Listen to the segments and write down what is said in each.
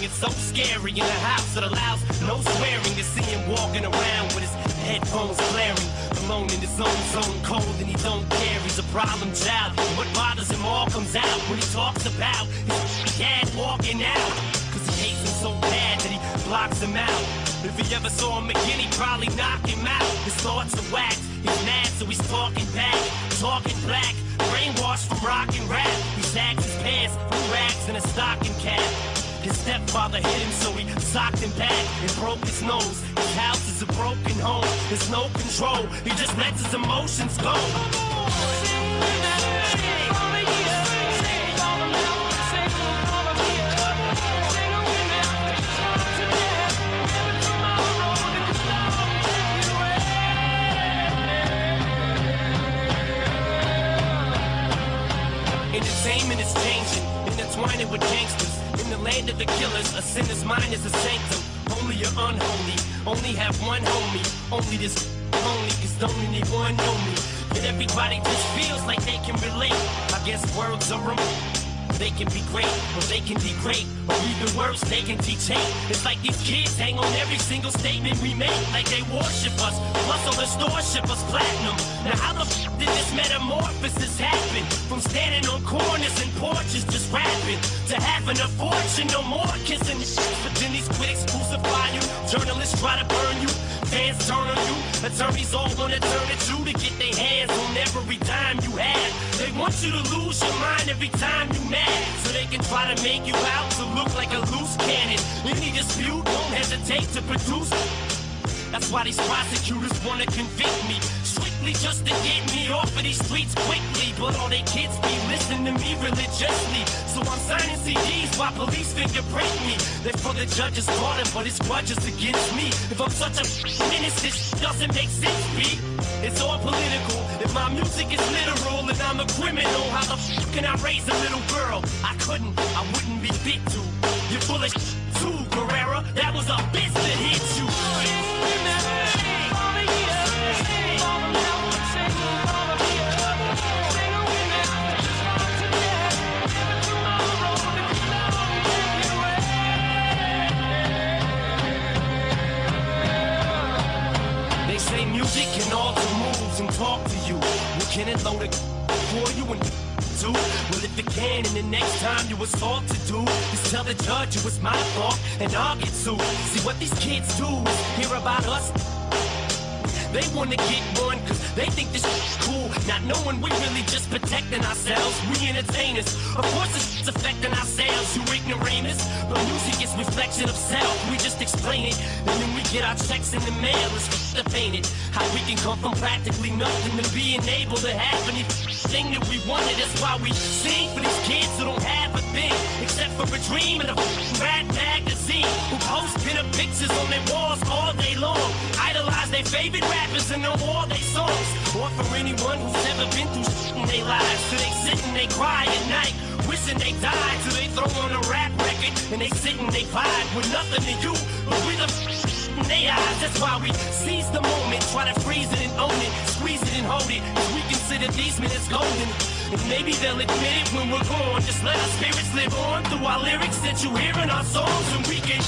it's so scary in a house that allows no swearing. To see him walking around with his headphones blaring, alone in his own zone, cold and he don't care. He's a problem child. What bothers him all comes out when he talks about his dad walking out. Cause he hates him so bad that he blocks him out. If he ever saw him again, he'd probably knock him out. His thoughts are whacked, he's mad, so he's talking back, talking black, brainwashed from rock and rap. He sags his pants, blue rags, and a stocking cap. His stepfather hit him, so he socked him back and broke his nose. His house is a broken home, there's no control. He just lets his emotions go. Entertainment is changing, intertwining with gangsters. In the land of the killers, a sinner's mind is a sanctum. Only you're unholy, only have one homie. Only this only, cause don't anyone know me. Yet everybody just feels like they can relate. I guess words are wrong. They can be great, or they can degrade, or even worse, they can teach hate. It's like these kids hang on every single statement we make, like they worship us, plus all the store ship us platinum. Now how the f*** did this metamorphosis happen? From standing on corners and porches just rapping, to having a fortune, no more kissing shit. But then these critics crucify you, journalists try to burn you, fans turn on you, attorneys all wanna turn at you to get their hands on every dime you have. They want you to lose your mind every time you mad, so they can try to make you out to look like a loose cannon. Any dispute, don't hesitate to produce. That's why these prosecutors wanna convict me, strictly just to get me off of these streets quickly. But all they kids be listening to me religiously, so I'm signing CDs while police fingerprint me. They're for the judge's order, but it's grudges against me. If I'm such a menace, this doesn't make sense, B. It's all political. If my music is literal and I'm a criminal, how the f can I raise a little girl? I couldn't, I wouldn't be fit to. You're full of too, Guerrera. That was a bitch that hit you. They say music can alter moods and talk to you. Well, can it load it for you and do? Well, if it can, and the next time you assault to do is tell the judge it was my fault and I'll get sued. See what these kids do is hear about us. They wanna get one cause they think this is cool, not knowing we really just protecting ourselves. We entertainers, of course it's affecting ourselves, you ignoramus. But music is reflection of self, we just explain it, and then we get our checks in the mail. It's to paint it, how we can come from practically nothing to being able to have anything that we wanted. That's why we sing for these kids who don't have a thing except for a dream and a rap magazine, who post pin-up pictures on their walls all day long, idolize their favorite rappers and know all their songs. Or for anyone who's ever been through shit in their lives, so they sit and they cry at night, wishing they died, till they throw on a rap record and they sit and they vibe with nothing to you but with a in their eyes. That's why we seize the moment, try to freeze it and own it, squeeze it and hold it, cause we consider these minutes golden. And maybe they'll admit it when we're gone. Just let our spirits live on through our lyrics that you hear in our songs, and we can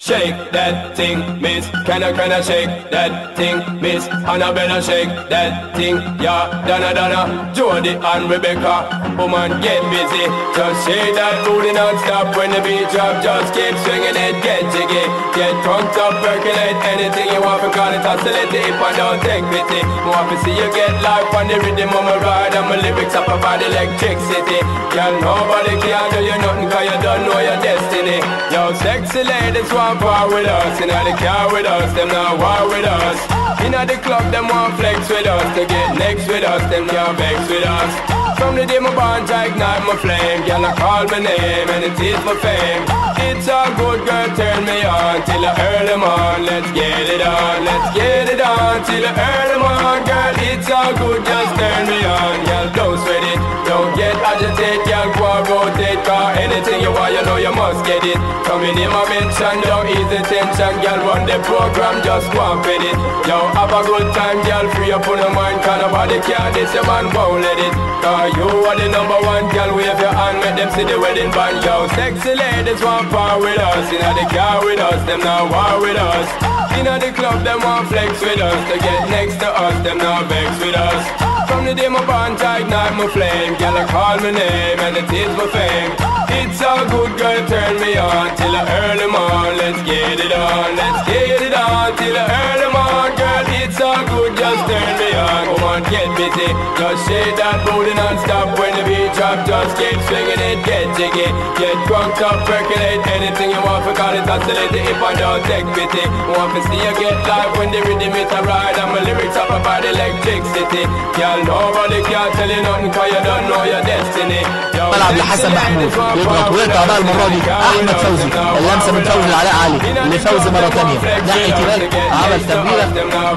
shake that thing, miss. Can I shake that thing, miss? Annabella shake that thing, yeah. Donna, Jody and Rebecca, woman get busy. Just shake that booty non-stop when the beat drop. Just keep swinging it, get jiggy. Get drunk up, percolate anything you want. Call it oscillate if I don't take pity. More to see you get life on the rhythm of my ride. And my lyrics up about electricity. Girl, nobody can do you nothing cause you don't know your destiny. Yo, sexy ladies want part with us. Inna the car with us, them not war with us. Inna the club, them want flex with us. To get next with us, them can't vex with us. From the day my bond, I ignite my flame. Girl, I call my name and it is my fame. It's all good, girl, turn me on till I earn them on. Let's get it on, let's get it on till I earn them on. Girl, it's all good, just turn me on. Girl, don't sweat it, don't get agitated. Girl, go and rotate, cause anything you want, you know you must get it. Coming in my mention, don't ease the tension. Girl, run the program, just go and fit it. Yo, have a good time, girl, free up on your mind. Cause nobody can, this your man won't let it. Cause you are the number one, girl, wave your hand, make them see the wedding band. Yo, sexy ladies want part with us. Inna the car with us, them not war with us. Inna the club, them want flex with us. To get next to us, them not vex with us. From the day my bond, I ignite my flame. Girl, I call my name and it is my fame. It's all good, girl, turn me on till I earn them on. Let's get it on, let's get it on till I earn them on. Girl, it's all good, just turn me on. Come on, get busy, just shake that booty non-stop. When the beat drop, just keep swinging it, get jiggy. Get drunk up, percolate anything you want. Call it oscillate if I don't take pity. Want to see you get live when the rhythm is a ride. And my lyrics up about electricity. Girl, nobody can tell you nothing cause you don't know your destiny. طلع لحسن محمود يضغط ويقطع بقى المرة دي أحمد فوزي. اللمسة من فوزي لعلاء علي لفوزي مرة ثانية ناحية يمين عمل تمريرة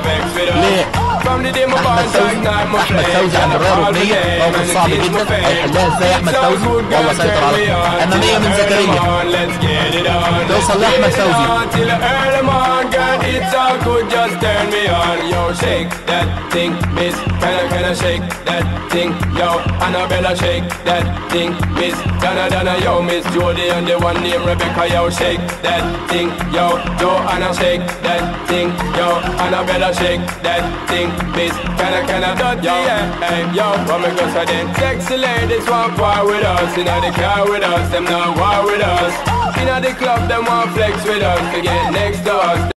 أحمد فوزي عند الرياض ركنية. موقف صعب جدا هيحلها ازاي أحمد فوزي والله سيطر عليها. أمامية من زكريا توصل لأحمد فوزي. It's all good, just turn me on. Yo, shake that thing, miss. Can I shake that thing? Yo, Annabella, shake that thing, miss. Donna, yo, Miss Jody and the one named Rebecca. Yo, shake that thing. Yo, Joanna, shake that thing. Yo, Annabella, shake that thing, miss. Can I, yo, hey, yo, what me go say then? Sexy ladies want war with us. Inna the car with us, them not war with us. Inna the club, them want flex with us. To get next to us,